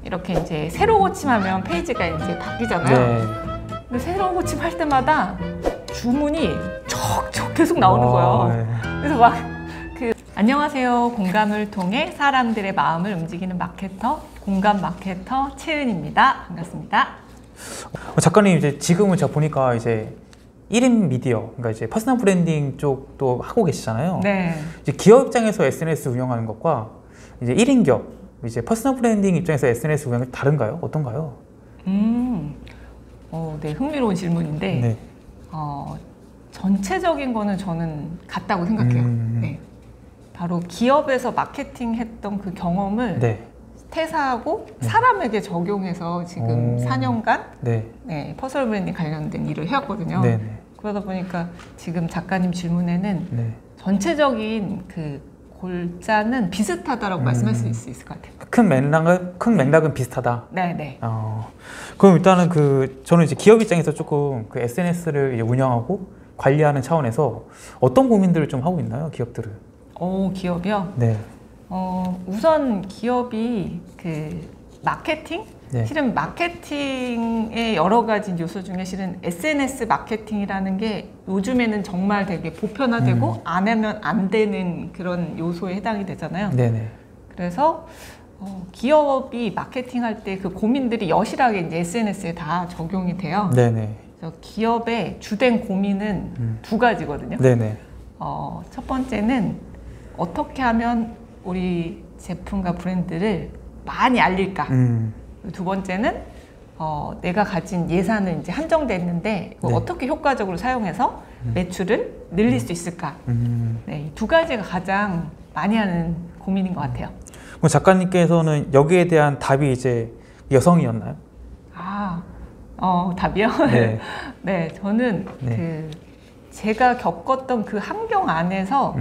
이렇게 이제 새로 고침하면 페이지가 이제 바뀌잖아요. 네. 근데 새로 고침할 때마다 주문이 척척 계속 나오는 거예요. 네. 그래서 막 안녕하세요. 공감을 통해 사람들의 마음을 움직이는 마케터, 공감 마케터 채은입니다. 반갑습니다. 작가님 이제 지금은 제가 보니까 이제 1인 미디어, 그러니까 이제 퍼스널 브랜딩 쪽도 하고 계시잖아요. 네. 이제 기업 입장에서 SNS 운영하는 것과 이제 1인 기업, 이제 퍼스널 브랜딩 입장에서 SNS 운영이 다른가요? 어떤가요? 네, 흥미로운 질문인데 네. 전체적인 거는 저는 같다고 생각해요. 네. 바로 기업에서 마케팅 했던 그 경험을 네. 퇴사하고 사람에게 적용해서 지금 4년간 네, 퍼스널 브랜딩 관련된 일을 해왔거든요. 네. 그러다 보니까 지금 작가님 질문에는 네. 전체적인 그 골자는 비슷하다라고 말씀할 수 있을 것 같아요. 큰 맥락은 비슷하다. 네. 그럼 일단은 저는 이제 기업 입장에서 조금 그 SNS를 이제 운영하고 관리하는 차원에서 어떤 고민들을 좀 하고 있나요, 기업들은? 기업이요? 네. 우선 기업이 그 마케팅? 네. 실은 마케팅의 여러 가지 요소 중에 실은 SNS 마케팅이라는 게 요즘에는 정말 되게 보편화되고 안 하면 안 되는 그런 요소에 해당이 되잖아요. 네네. 그래서 기업이 마케팅할 때 그 고민들이 여실하게 이제 SNS에 다 적용이 돼요. 네네. 그래서 기업의 주된 고민은 두 가지거든요. 네네. 첫 번째는 어떻게 하면 우리 제품과 브랜드를 많이 알릴까? 두 번째는 내가 가진 예산은 이제 한정됐는데 네. 어떻게 효과적으로 사용해서 매출을 늘릴 수 있을까? 네, 이 두 가지가 가장 많이 하는 고민인 것 같아요. 그럼 작가님께서는 여기에 대한 답이 이제 여성이었나요? 답이요? 네. 네, 저는 네. 제가 겪었던 그 환경 안에서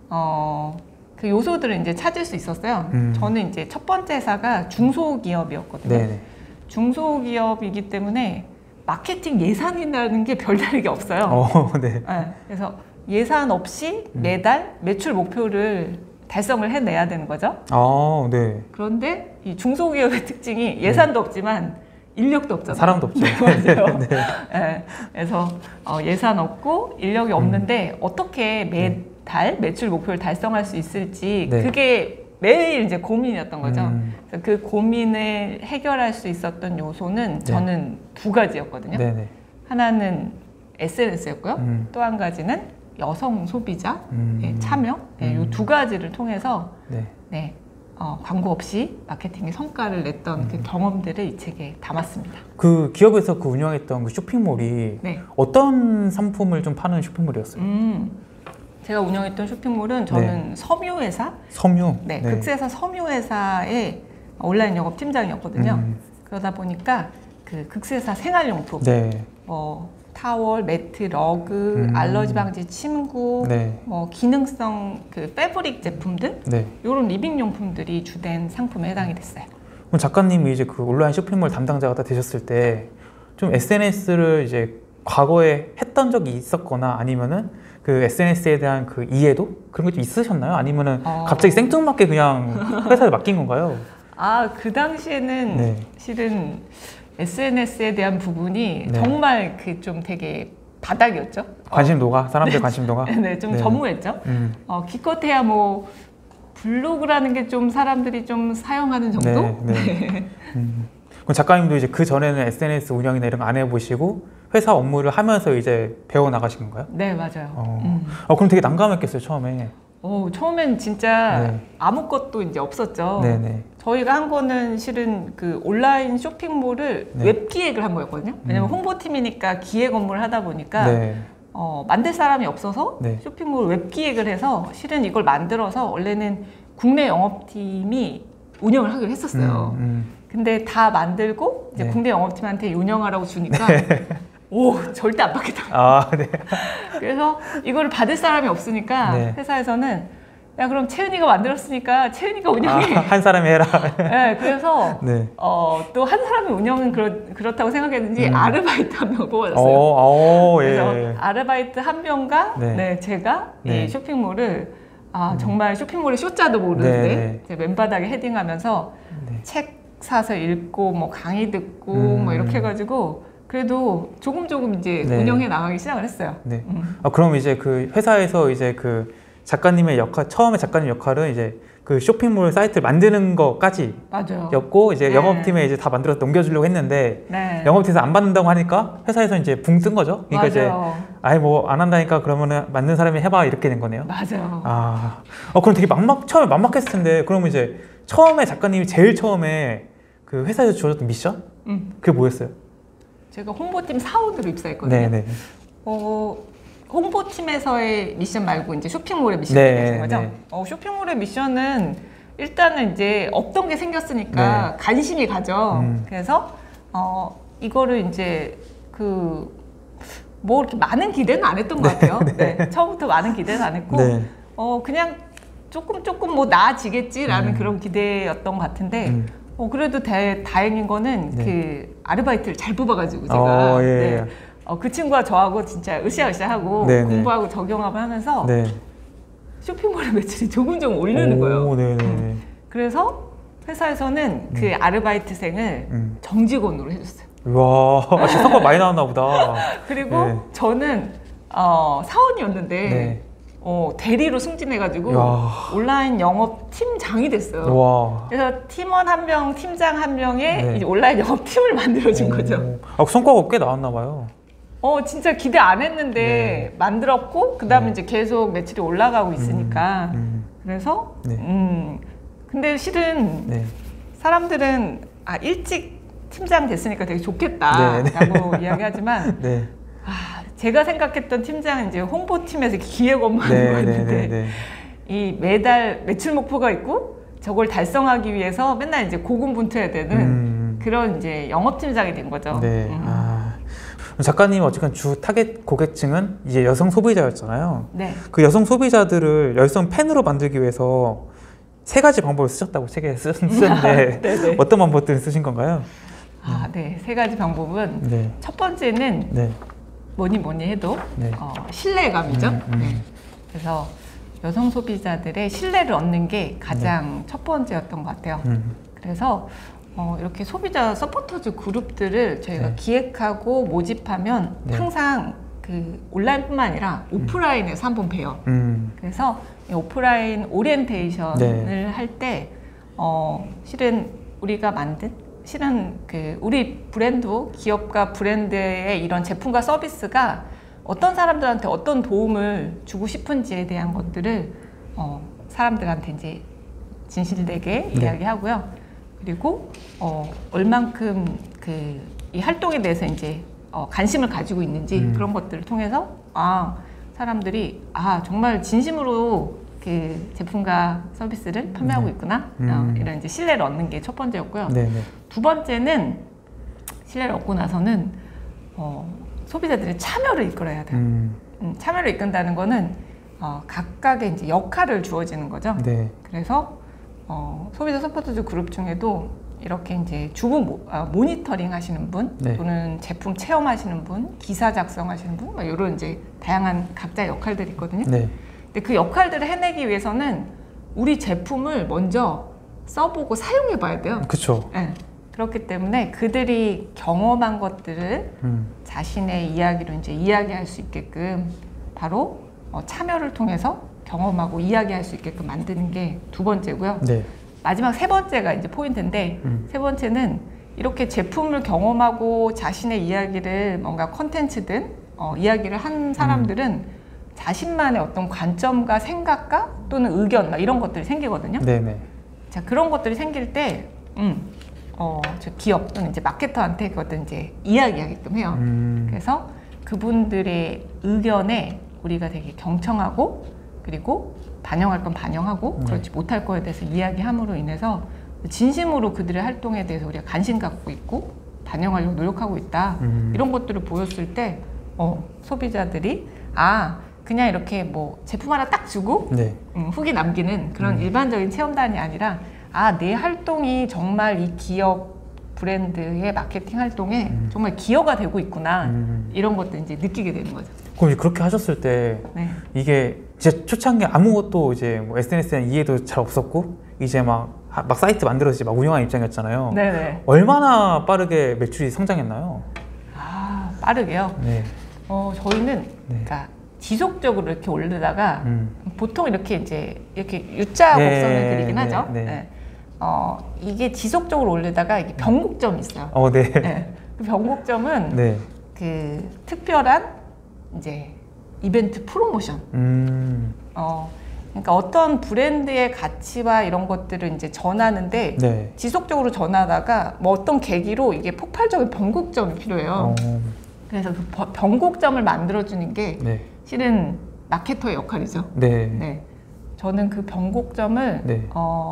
그 요소들을 이제 찾을 수 있었어요. 저는 이제 첫 번째 회사가 중소기업이었거든요. 네네. 중소기업이기 때문에 마케팅 예산이라는 게 별다르게 없어요. 네. 네, 그래서 예산 없이 매달 매출 목표를 달성을 해내야 되는 거죠. 네. 그런데 이 중소기업의 특징이 예산도 없지만 인력도 없잖아요. 사람도 없죠. 맞아요. 네. 네, 그래서 예산 없고 인력이 없는데 어떻게 매달 매출 목표를 달성할 수 있을지 네. 그게 매일 이제 고민이었던 거죠. 그래서 그 고민을 해결할 수 있었던 요소는 저는 두 가지였거든요. 네네. 하나는 SNS였고요. 또 한 가지는 여성 소비자 참여. 이 두 가지를 통해서 광고 없이 마케팅의 성과를 냈던 그 경험들을 이 책에 담았습니다. 그 기업에서 운영했던 그 쇼핑몰이 어떤 상품을 좀 파는 쇼핑몰이었어요? 제가 운영했던 쇼핑몰은 저는 섬유회사, 섬유? 극세사 섬유회사의 온라인 영업 팀장이었거든요. 그러다 보니까 그 극세사 생활용품, 타월, 매트, 러그, 알러지 방지 침구, 기능성 그 패브릭 제품들, 이런 리빙용품들이 주된 상품에 해당이 됐어요. 그럼 작가님이 이제 그 온라인 쇼핑몰 담당자가 다 되셨을 때 좀 SNS를 이제 과거에 했던 적이 있었거나 아니면은 그 SNS에 대한 그 이해도 그런 게 좀 있으셨나요? 아니면은 갑자기 생뚱맞게 그냥 회사에 맡긴 건가요? 그 당시에는 실은 SNS에 대한 부분이 정말 그 좀 되게 바닥이었죠. 관심도가? 사람들 관심도가? 좀 전무했죠. 기껏해야 뭐 블로그라는 게 좀 사람들이 좀 사용하는 정도? 그럼 작가님도 이제 그 전에는 SNS 운영이나 이런 거 안 해보시고 회사 업무를 하면서 이제 배워 나가신 건가요? 네, 맞아요. 그럼 되게 난감했겠어요, 처음에. 처음엔 진짜 아무것도 이제 없었죠. 저희가 한 거는 실은 그 온라인 쇼핑몰을 웹 기획을 한 거였거든요. 왜냐면 홍보팀이니까 기획 업무를 하다 보니까 만들 사람이 없어서 쇼핑몰 웹 기획을 해서 실은 이걸 만들어서 원래는 국내 영업팀이 운영을 하기로 했었어요. 근데 다 만들고 이제 국내 영업팀한테 운영하라고 주니까 절대 안 받겠다. 그래서 이거를 받을 사람이 없으니까 회사에서는 야 그럼 채은이가 만들었으니까 채은이가 운영해. 한 사람이 해라. 그래서 또 한 사람이 운영은 그렇다고 생각했는지 아르바이트 한 명 뽑아줬어요. 그래서 아르바이트 한 명과 제가 이 쇼핑몰을 정말 쇼핑몰의 쇼자도 모르는데 맨바닥에 헤딩하면서 책 사서 읽고 뭐 강의 듣고 뭐 이렇게 해가지고 그래도 조금 이제 네. 운영해 나가기 시작을 했어요. 네. 그럼 이제 그 회사에서 이제 그 작가님의 역할, 처음에 작가님 역할은 이제 그 쇼핑몰 사이트를 만드는 것까지 맞아요. 였고 이제 네. 영업팀에 이제 다 만들어서 넘겨주려고 했는데 네. 영업팀에서 안 받는다고 하니까 회사에서 이제 붕 뜬 거죠. 그러니까 이제 맞아요. 아예 뭐 안 한다니까 그러면은 맞는 사람이 해봐 이렇게 된 거네요. 맞아요. 그럼 되게 처음에 막막했을 텐데 그러면 이제 처음에 작가님이 제일 처음에 그 회사에서 주어졌던 미션? 그게 뭐였어요? 제가 홍보팀 사원으로 입사했거든요. 네네. 홍보팀에서의 미션 말고 이제 쇼핑몰의 미션이 네, 되는 거죠. 네. 쇼핑몰의 미션은 일단은 이제 없던 게 생겼으니까 네. 관심이 가죠. 그래서 이거를 이제 뭐 이렇게 많은 기대는 안 했던 것 같아요. 네. 처음부터 많은 기대는 안 했고 네. 그냥 조금 뭐 나아지겠지라는 그런 기대였던 것 같은데 그래도 다행인 거는 네. 그 아르바이트를 잘 뽑아가지고 제가 예. 네. 그 친구가 저하고 진짜 으쌰으쌰하고 네, 공부하고 적용하고 하면서 네. 쇼핑몰의 매출이 조금 오르는 거예요. 네네. 그래서 회사에서는 그 아르바이트생을 정직원으로 해줬어요. 와, 성과 많이 나왔나 보다. 그리고 네. 저는 사원이었는데 네. 대리로 승진해가지고 야. 온라인 영업 팀장이 됐어요. 와. 그래서 팀원 한 명, 팀장 한 명의 네. 이제 온라인 영업 팀을 만들어준 거죠. 성과가 꽤 나왔나 봐요. 진짜 기대 안 했는데 네. 만들었고 그 다음에 네. 이제 계속 매출이 올라가고 있으니까 그래서 네. 근데 실은 네. 사람들은 일찍 팀장 됐으니까 되게 좋겠다라고 이야기하지만 네. 제가 생각했던 팀장은 이제 홍보팀에서 기획 업무하는 네. 거였는데 네. 이 매달 매출 목표가 있고 저걸 달성하기 위해서 맨날 이제 고군분투해야 되는 그런 이제 영업팀장이 된 거죠. 네. 작가님 어쨌든 주 타겟 고객층은 이제 여성 소비자였잖아요. 네. 그 여성 소비자들을 여성 팬으로 만들기 위해서 3가지 방법을 쓰셨다고 책에 쓰셨는데 어떤 방법들을 쓰신 건가요? 네. 3가지 방법은 네. 첫 번째는 네. 뭐니 해도 네. 신뢰감이죠. 네. 그래서 여성 소비자들의 신뢰를 얻는 게 가장 첫 번째였던 것 같아요. 그래서 이렇게 소비자 서포터즈 그룹들을 저희가 네. 기획하고 모집하면 네. 항상 그 온라인뿐만 아니라 오프라인에서 한번 봬요. 그래서 이 오프라인 오리엔테이션을 네. 할 때 실은 우리가 만든 그 우리 브랜드 기업과 브랜드의 이런 제품과 서비스가 어떤 사람들한테 어떤 도움을 주고 싶은지에 대한 것들을 사람들한테 이제 진실되게 네. 이야기하고요. 그리고 얼만큼 이 활동에 대해서 이제 관심을 가지고 있는지 그런 것들을 통해서 사람들이 정말 진심으로 그 제품과 서비스를 판매하고 있구나 이런 이제 신뢰를 얻는 게 첫 번째였고요. 네네. 두 번째는 신뢰를 얻고 나서는 소비자들의 참여를 이끌어야 돼요. 참여를 이끈다는 거는 각각의 이제 역할을 주어지는 거죠. 네. 그래서 소비자 서포터즈 그룹 중에도 이렇게 이제 주부 모니터링 하시는 분, 네. 또는 제품 체험하시는 분, 기사 작성하시는 분, 이런 이제 다양한 각자의 역할들이 있거든요. 네. 근데 그 역할들을 해내기 위해서는 우리 제품을 먼저 써보고 사용해 봐야 돼요. 그렇죠. 네. 그렇기 때문에 그들이 경험한 것들을 자신의 이야기로 이제 이야기할 수 있게끔 바로 참여를 통해서 경험하고 이야기할 수 있게끔 만드는 게 두 번째고요. 네. 마지막 세 번째가 이제 포인트인데 세 번째는 이렇게 제품을 경험하고 자신의 이야기를 뭔가 컨텐츠든 이야기를 한 사람들은 자신만의 어떤 관점과 생각과 또는 의견 이런 것들이 생기거든요. 네네. 자, 그런 것들이 생길 때 저 기업 또는 이제 마케터한테 그것들 이제 이야기하게끔 해요. 그래서 그분들의 의견에 우리가 되게 경청하고 그리고 반영할 건 반영하고 그렇지 못할 거에 대해서 이야기함으로 인해서 진심으로 그들의 활동에 대해서 우리가 관심 갖고 있고 반영하려고 노력하고 있다. 이런 것들을 보였을 때 소비자들이 그냥 이렇게 뭐 제품 하나 딱 주고 네. 후기 남기는 그런 일반적인 체험단이 아니라 내 활동이 정말 이 기업 브랜드의 마케팅 활동에 정말 기여가 되고 있구나 이런 것도 이제 느끼게 되는 거죠. 그럼 그렇게 하셨을 때 네. 이게 이제 초창기 아무것도 이제 뭐 SNS에 대한 이해도 잘 없었고 이제 막 사이트 만들어서 막 운영하는 입장이었잖아요. 네네. 얼마나 빠르게 매출이 성장했나요? 아, 빠르게요? 네. 저희는 그러니까 지속적으로 이렇게 올리다가 보통 이렇게 이제 이렇게 U자 곡선을 그리긴 하죠. 네. 이게 지속적으로 올리다가 이게 변곡점이 있어요. 네. 네. 그 변곡점은 네. 그 특별한 이제 이벤트 프로모션. 그러니까 어떤 브랜드의 가치와 이런 것들을 이제 전하는데 네. 지속적으로 전하다가 뭐 어떤 계기로 이게 폭발적인 변곡점이 필요해요. 그래서 그 변곡점을 만들어주는 게 네. 실은 마케터의 역할이죠. 네. 네. 저는 그 변곡점을 네.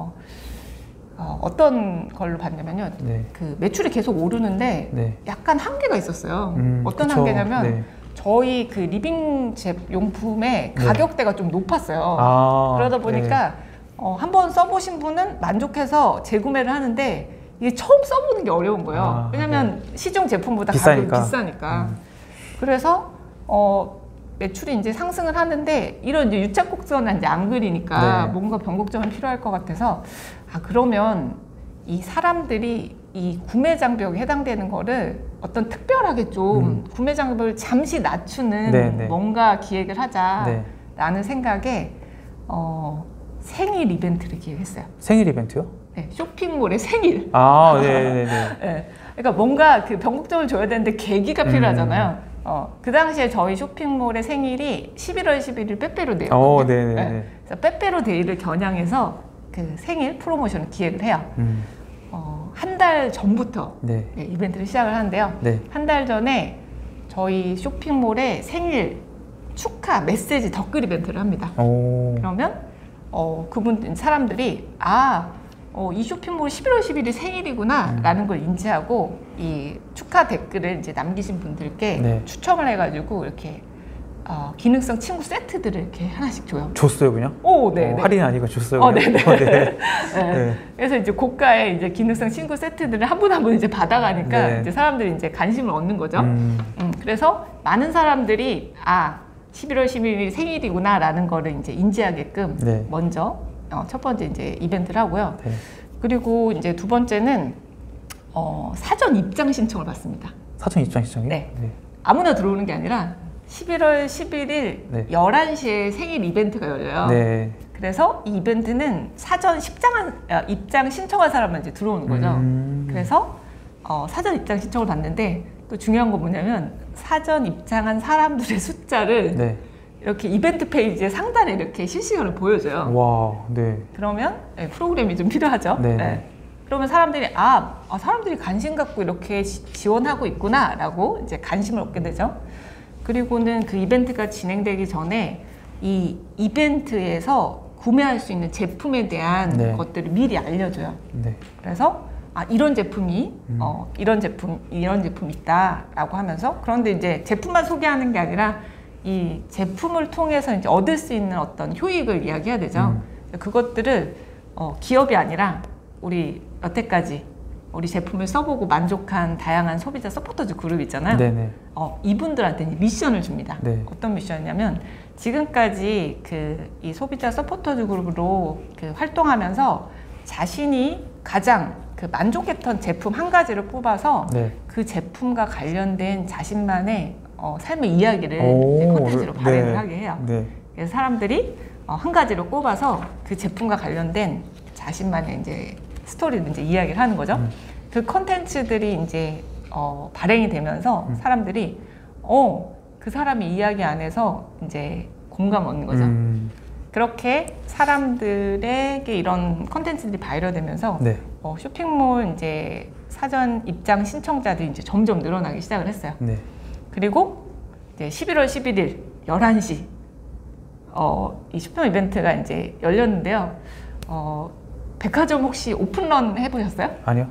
어떤 걸로 봤냐면요. 네. 그 매출이 계속 오르는데 네. 약간 한계가 있었어요. 어떤 그쵸. 한계냐면 네. 저희 그 리빙 용품의 가격대가 좀 높았어요. 그러다 보니까 한번 써보신 분은 만족해서 재구매를 하는데 이게 처음 써보는 게 어려운 거예요. 왜냐면 시중 제품보다 가격이 비싸니까. 그래서 매출이 이제 상승을 하는데 이런 이제 U자곡선은 이제 안 그리니까 네. 뭔가 변곡점이 필요할 것 같아서 그러면 이 사람들이 이 구매 장벽에 해당되는 거를 어떤 특별하게 좀 구매 장벽을 잠시 낮추는 네. 뭔가 기획을 하자라는 생각에 생일 이벤트를 기획했어요. 생일 이벤트요? 네, 쇼핑몰의 생일. 네네네. 네, 그러니까 뭔가 그 변곡점을 줘야 되는데 계기가 필요하잖아요. 그 당시에 저희 쇼핑몰의 생일이 11월 11일 빼빼로데이였거든요. 네네네. 그래서 빼빼로데이를 겨냥해서 그 생일 프로모션을 기획을 해요. 한 달 전부터 네. 이벤트를 시작을 하는데요. 네. 한 달 전에 저희 쇼핑몰에 생일 축하 메시지 댓글 이벤트를 합니다. 그러면 그분 사람들이 이 쇼핑몰 11월 10일이 생일이구나 라는 걸 인지하고 이 축하 댓글을 이제 남기신 분들께 추첨을 해가지고 이렇게 기능성 친구 세트들을 이렇게 하나씩 줘요. 줬어요, 그냥? 네. 할인 아니고 줬어요. 네네. 네. 그래서 이제 고가의 이제 기능성 친구 세트들을 한 분 한 분 이제 받아가니까 이제 사람들이 이제 관심을 얻는 거죠. 그래서 많은 사람들이 11월 10일이 생일이구나라는 거를 이제 인지하게끔 먼저 첫 번째 이제 이벤트를 하고요. 그리고 이제 두 번째는 사전 입장 신청을 받습니다. 사전 입장 신청이요? 네. 아무나 들어오는 게 아니라 11월 11일 11시에 생일 이벤트가 열려요. 그래서 이 이벤트는 사전 입장 신청한 사람만 이제 들어오는 거죠. 그래서 사전 입장 신청을 받는데 또 중요한 건 뭐냐면 사전 입장한 사람들의 숫자를 이렇게 이벤트 페이지의 상단에 이렇게 실시간으로 보여줘요. 와, 네. 그러면 프로그램이 좀 필요하죠. 그러면 사람들이 사람들이 관심 갖고 이렇게 지원하고 있구나라고 이제 관심을 얻게 되죠. 그리고는 그 이벤트가 진행되기 전에 이 이벤트에서 구매할 수 있는 제품에 대한 것들을 미리 알려줘요. 그래서 이런 제품이 이런 제품 있다라고 하면서 그런데 이제 제품만 소개하는 게 아니라 이 제품을 통해서 이제 얻을 수 있는 어떤 효익을 이야기해야 되죠. 그것들을 기업이 아니라 우리 여태까지 우리 제품을 써보고 만족한 다양한 소비자 서포터즈 그룹 있잖아요. 이분들한테 미션을 줍니다. 어떤 미션이냐면 지금까지 이 소비자 서포터즈 그룹으로 활동하면서 자신이 가장 만족했던 제품 한 가지를 뽑아서 그 제품과 관련된 자신만의 삶의 이야기를 콘텐츠로 발행을 하게 해요. 그래서 사람들이 한 가지를 꼽아서 그 제품과 관련된 자신만의 이제 스토리를 이제 이야기를 하는 거죠. 그 콘텐츠들이 이제 발행이 되면서 사람들이 그 사람의 이야기 안에서 이제 공감 얻는 거죠. 그렇게 사람들에게 이런 콘텐츠들이 바이럴되면서 쇼핑몰 이제 사전 입장 신청자들이 이제 점점 늘어나기 시작을 했어요. 그리고 이제 11월 11일 11시 이 쇼핑몰 이벤트가 이제 열렸는데요. 백화점 혹시 오픈런 해보셨어요? 아니요.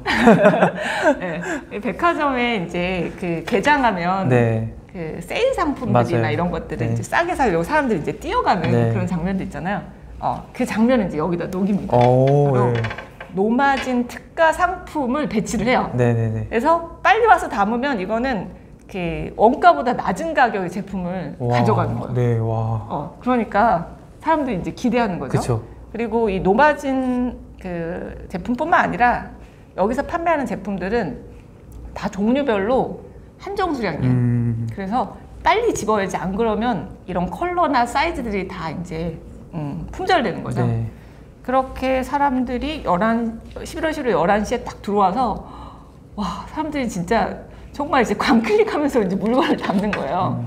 백화점에 이제 그 개장하면 그 세일 상품들이나 이런 것들을 이제 싸게 사려고 사람들이 이제 뛰어가는 그런 장면도 있잖아요. 그 장면은 이제 여기다 녹입니다. 바로 노마진 특가 상품을 배치를 해요. 그래서 빨리 와서 담으면 이거는 그 원가보다 낮은 가격의 제품을 가져가는 거예요. 그러니까 사람들이 이제 기대하는 거죠. 그쵸. 그리고 이 노마진 그 제품뿐만 아니라 여기서 판매하는 제품들은 다 종류별로 한정 수량이에요. 그래서 빨리 집어야지, 안 그러면 이런 컬러나 사이즈들이 다 이제 품절되는 거죠. 네. 그렇게 사람들이 11월 11일 11시에 딱 들어와서 와, 사람들이 진짜 정말 이제 광클릭하면서 이제 물건을 담는 거예요.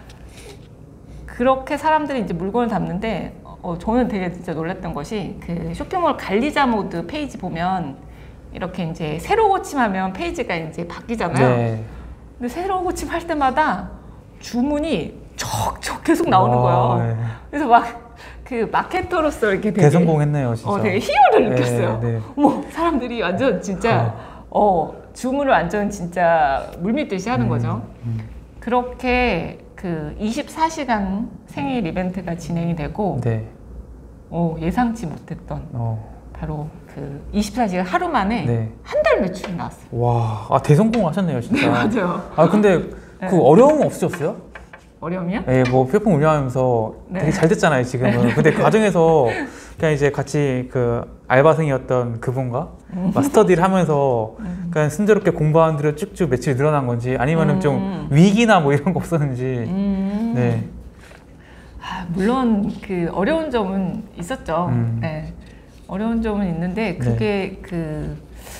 그렇게 사람들이 이제 물건을 담는데 저는 되게 진짜 놀랐던 것이 그 쇼핑몰 관리자 모드 페이지 보면 이렇게 이제 새로 고침하면 페이지가 이제 바뀌잖아요. 네. 근데 새로 고침할 때마다 주문이 척척 계속 나오는 거예요. 네. 그래서 막 그 마케터로서 이렇게 되게 대성공했네요, 진짜. 되게 희열을 느꼈어요. 네. 어머, 사람들이 완전 진짜 주문을 완전 진짜 물밀듯이 하는 거죠. 그렇게 그 24시간 생일 이벤트가 진행이 되고 네. 예상치 못했던 바로 그 24시간 하루 만에 네. 한 달 매출이 나왔어요. 와, 대성공하셨네요, 진짜. 네, 맞아요. 근데 네. 그 어려움 없으셨어요? 어려움이요? 네, 뭐 플랫폼 운영하면서 네. 되게 잘 됐잖아요, 지금은. 네. 근데 그 과정에서 그냥 이제 같이 그 알바생이었던 그분과 스터디를 하면서 그냥 순조롭게 공부하는 대로 쭉쭉 매출이 늘어난 건지 아니면은 좀 위기나 뭐 이런 거 없었는지. 네. 물론 그 어려운 점은 있었죠. 네. 어려운 점은 있는데 그게 네.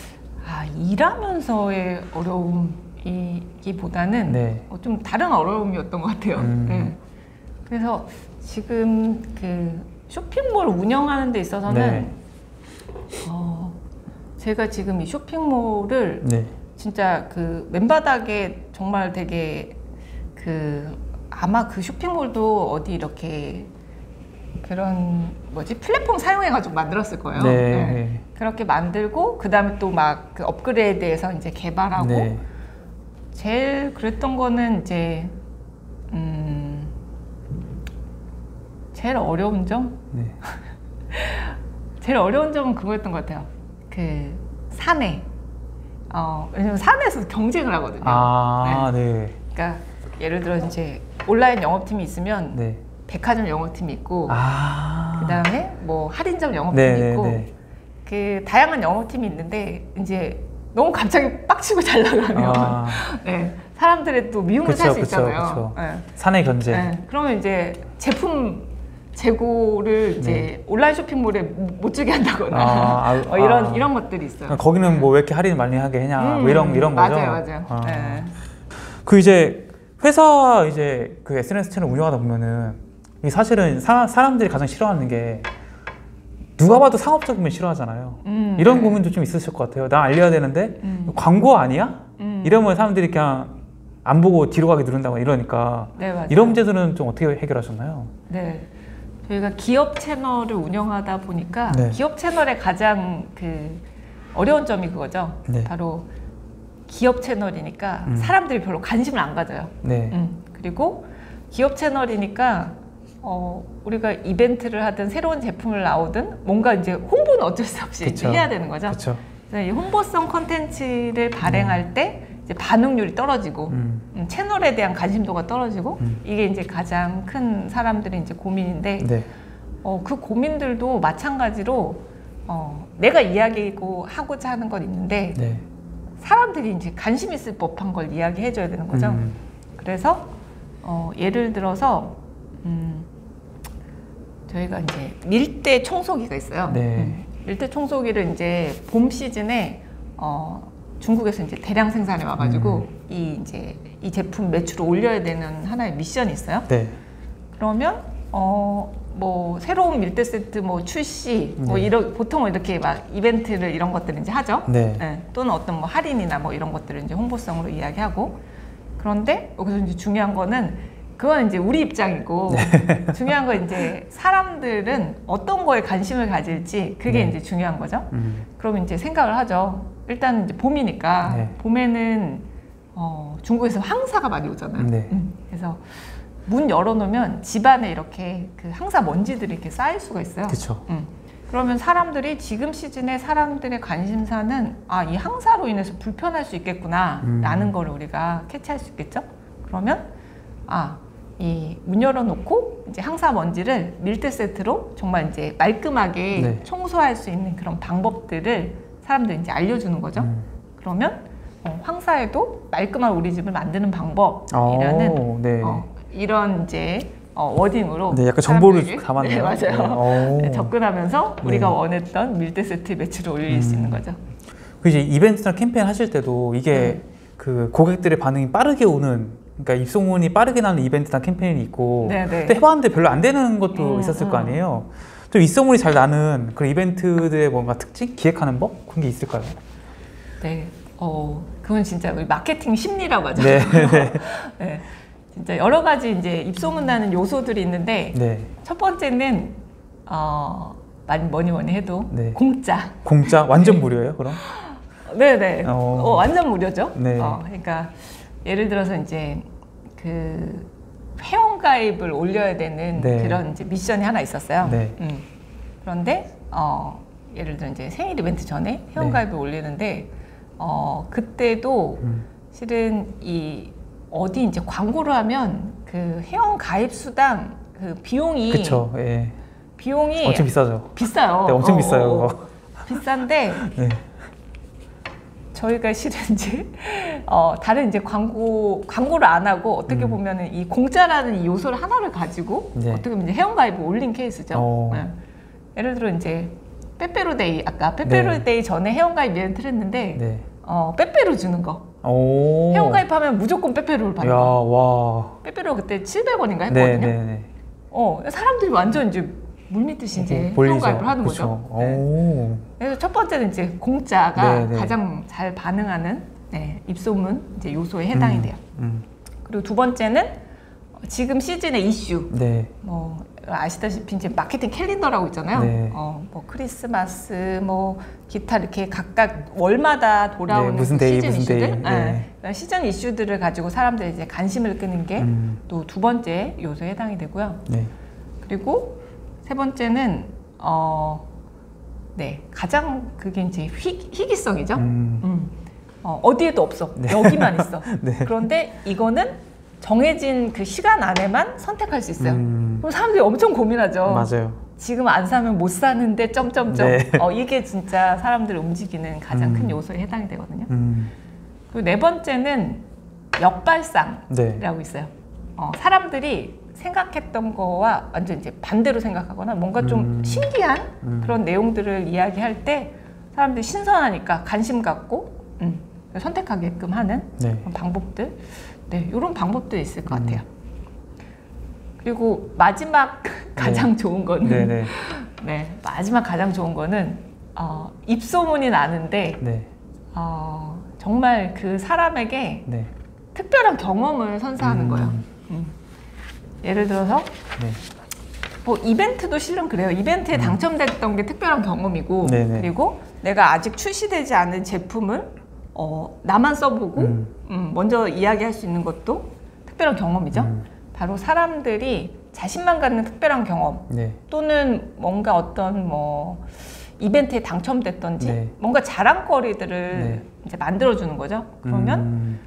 일하면서의 어려움이기보다는 네. 좀 다른 어려움이었던 것 같아요. 네. 그래서 지금 그 쇼핑몰 운영하는 데 있어서는 네. 제가 지금 이 쇼핑몰을 네. 진짜 그 맨바닥에 정말 되게 아마 그 쇼핑몰도 어디 이렇게 그런 플랫폼 사용해가지고 만들었을 거예요. 네. 네. 그렇게 만들고 그 다음에 또 막 그 업그레이드해서 이제 개발하고 네. 제일 그랬던 거는 이제 제일 어려운 점? 네. 제일 어려운 점은 그거였던 것 같아요. 그 사내. 왜냐면 사내에서 경쟁을 하거든요. 네. 그러니까 예를 들어 이제 온라인 영업팀이 있으면 네. 백화점 영업팀이 있고 그 다음에 뭐 할인점 영업팀이 있고 그 다양한 영업팀이 있는데 이제 너무 갑자기 빡치고 잘 나가면 네, 사람들의 또 미움을 살 수 있잖아요. 네. 사내 경쟁. 네. 그러면 이제 제품 재고를 이제 네. 온라인 쇼핑몰에 못 주게 한다거나 이런 것들이 있어요. 거기는 뭐 왜 이렇게 할인 많이 하게 하냐 뭐 이런 거죠. 맞아요. 네. 그 이제 회사 이제 그 SNS 채널 운영하다 보면은 이 사실은 사람들이 가장 싫어하는 게 누가 봐도 상업적이면 싫어하잖아요. 이런 네. 고민도 좀 있으실 것 같아요. 나 알려야 되는데 광고 아니야? 이러면 사람들이 그냥 안 보고 뒤로 가게 누른다고 이러니까 네, 이런 문제들은 좀 어떻게 해결하셨나요? 네, 저희가 기업 채널을 운영하다 보니까 네. 기업 채널의 가장 그 어려운 점이 그거죠. 네. 바로 기업 채널이니까 사람들이 별로 관심을 안 가져요. 네. 그리고 기업 채널이니까 우리가 이벤트를 하든 새로운 제품을 나오든 뭔가 이제 홍보는 어쩔 수 없이 이제 해야 되는 거죠. 그쵸. 그래서 이 홍보성 콘텐츠를 발행할 때 이제 반응률이 떨어지고 채널에 대한 관심도가 떨어지고 이게 이제 가장 큰 사람들의 이제 고민인데 네. 그 고민들도 마찬가지로 내가 이야기고 하고자 하는 건 있는데 네. 사람들이 이제 관심 있을 법한 걸 이야기해 줘야 되는 거죠. 그래서 예를 들어서 저희가 이제 밀대 청소기가 있어요. 네. 밀대 청소기를 이제 봄 시즌에 중국에서 이제 대량 생산해 와가지고 이 제품 매출을 올려야 되는 하나의 미션이 있어요. 네. 그러면 뭐 새로운 밀대 세트 뭐 출시 뭐 보통은 이렇게 막 이벤트를 이런 것들을 이제 하죠. 네. 네. 또는 어떤 뭐 할인이나 뭐 이런 것들을 이제 홍보성으로 이야기하고 그런데 여기서 이제 중요한 거는 그건 이제 우리 입장이고 네. 중요한 건 이제 사람들은 어떤 거에 관심을 가질지 그게 네. 이제 중요한 거죠. 그러면 이제 생각을 하죠. 일단 이제 봄이니까 네. 봄에는 중국에서 황사가 많이 오잖아요. 네. 그래서 문 열어놓으면 집안에 이렇게 그 황사 먼지들이 이렇게 쌓일 수가 있어요. 그렇죠. 그러면 사람들이 지금 시즌에 사람들의 관심사는 이 황사로 인해서 불편할 수 있겠구나 라는 거를 우리가 캐치할 수 있겠죠. 그러면 문 열어놓고 이제 항사 먼지를 밀대 세트로 정말 이제 말끔하게 네. 청소할 수 있는 그런 방법들을 사람들이 이제 알려주는 거죠. 그러면 황사에도 말끔한 우리 집을 만드는 방법이라는 네. 이런 이제 워딩으로 네, 약간 정보를 담았네요. 네, 맞아요. 네, 접근하면서 우리가 네. 원했던 밀대 세트 매출을 올릴 수 있는 거죠. 그 이제 이벤트나 캠페인 하실 때도 이게 그 고객들의 반응이 빠르게 오는, 그러니까 입소문이 빠르게 나는 이벤트나 캠페인이 있고 네네. 또 해봤는데 별로 안 되는 것도 있었을 거 아니에요. 좀 입소문이 잘 나는 그런 이벤트들의 뭔가 특징? 기획하는 법? 그런 게 있을까요? 네, 그건 진짜 우리 마케팅 심리라고 하잖아요. 네. 네, 진짜 여러 가지 이제 입소문 나는 요소들이 있는데 네. 첫 번째는 뭐니 해도 네. 공짜. 공짜? 완전 무료예요, 그럼? 네네. 완전 무료죠. 네. 그러니까 예를 들어서 이제 그 회원가입을 올려야 되는 네. 그런 이제 미션이 하나 있었어요. 네. 그런데 예를 들어 이제 생일 이벤트 전에 회원가입을 올리는데 그때도 실은 이 어디 이제 광고를 하면 그 회원가입 수당 그 비용이 그쵸. 예. 비용이 엄청 비싸죠. 비싸요. 네, 엄청 비싸요. 비싼데 네. 저희가 실은 이제 다른 이제 광고를 안 하고 어떻게 보면은 이 공짜라는 이 요소를 하나를 가지고 네. 어떻게 보면 이제 회원가입을 올린 케이스죠. 네. 예를 들어 이제 빼빼로데이 아까 빼빼로데이 전에 회원가입 이벤트를 했는데 네. 빼빼로 주는 거. 오. 회원가입하면 무조건 빼빼로를 받는 야, 거. 와. 빼빼로 그때 700원인가 했거든요. 네, 네, 네. 사람들이 완전 이제 물밀듯이 이제 몰리죠. 회원가입을 하는 그쵸. 거죠. 네. 오. 그래서 첫 번째는 이제 공짜가 네, 네. 가장 잘 반응하는 입소문 이제 요소에 해당이 돼요. 음. 그리고 두 번째는 지금 시즌의 이슈. 네. 뭐 아시다시피 이제 마케팅 캘린더라고 있잖아요. 네. 뭐 크리스마스, 뭐 기타 이렇게 각각 월마다 돌아오는 네, 무슨 그 데이, 시즌 무슨 이슈들, 데이. 네. 그런 시즌 이슈들을 가지고 사람들이 이제 관심을 끄는 게 또 두 번째 요소에 해당이 되고요. 네. 그리고 세 번째는 가장 그게 이제 희귀성이죠. 어디에도 없어. 네. 여기만 있어. 네. 그런데 이거는 정해진 그 시간 안에만 선택할 수 있어요. 그럼 사람들이 엄청 고민하죠. 맞아요. 지금 안 사면 못 사는데 점점점. 네. 이게 진짜 사람들을 움직이는 가장 큰 요소에 해당이 되거든요. 그리고 네 번째는 역발상이라고 네. 있어요. 사람들이 생각했던 거와 완전 이제 반대로 생각하거나 뭔가 좀 신기한 그런 내용들을 이야기할 때 사람들이 신선하니까 관심 갖고 선택하게끔 하는 네. 그런 방법들, 이런 방법도 있을 것 같아요. 그리고 마지막 가장 좋은 거는 네, 마지막 가장 좋은 거는 입소문이 나는데 네. 정말 그 사람에게 네. 특별한 경험을 선사하는 거예요. 예를 들어서 네. 뭐 이벤트도 실은 그래요. 이벤트에 당첨됐던 게 특별한 경험이고 네네. 그리고 내가 아직 출시되지 않은 제품을 나만 써보고 먼저 이야기할 수 있는 것도 특별한 경험이죠. 바로 사람들이 자신만 갖는 특별한 경험 네. 또는 뭔가 어떤 뭐 이벤트에 당첨됐던지 네. 뭔가 자랑거리들을 네. 이제 만들어주는 거죠. 그러면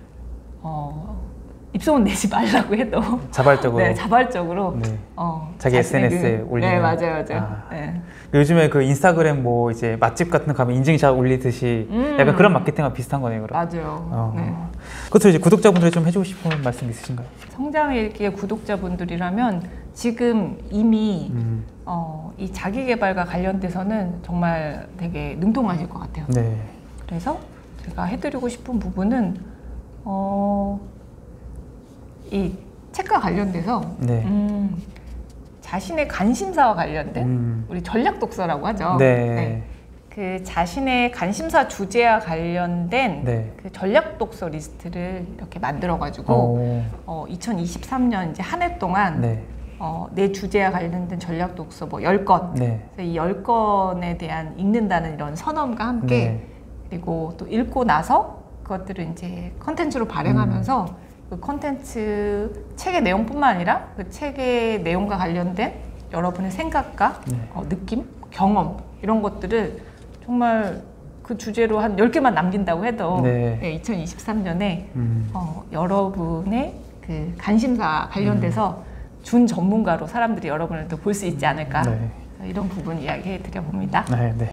입소문 내지 말라고 해도 자발적으로. 자발적으로 네. 자신의 자기 SNS에 올리는. 네, 맞아요. 네. 요즘에 그 인스타그램 뭐 이제 맛집 같은 거 가면 인증샷 올리듯이 약간 그런 마케팅과 비슷한 거네요, 그럼. 맞아요. 네. 그것도 이제 구독자분들이 좀 해주고 싶은 말씀 있으신가요? 성장일기의 구독자분들이라면 지금 이미 이 자기개발과 관련돼서는 정말 되게 능통하실 것 같아요. 네. 그래서 제가 해드리고 싶은 부분은 이 책과 관련돼서 네. 자신의 관심사와 관련된 우리 전략 독서라고 하죠. 네. 그 자신의 관심사 주제와 관련된 네. 그 전략 독서 리스트를 이렇게 만들어가지고 2023년 이제 한 해 동안 네. 내 주제와 관련된 전략 독서 뭐 10건, 네. 이 10건에 대한 읽는다는 이런 선언과 함께 네. 그리고 또 읽고 나서 그것들을 이제 컨텐츠로 발행하면서 그 컨텐츠 책의 내용뿐만 아니라 그 책의 내용과 관련된 여러분의 생각과 느낌, 경험 이런 것들을 정말 그 주제로 한 10개만 남긴다고 해도 2023년에 여러분의 그 관심사 관련돼서 준 전문가로 사람들이 여러분을 또 볼 수 있지 않을까. 이런 부분 이야기해 드려 봅니다. 네, 네.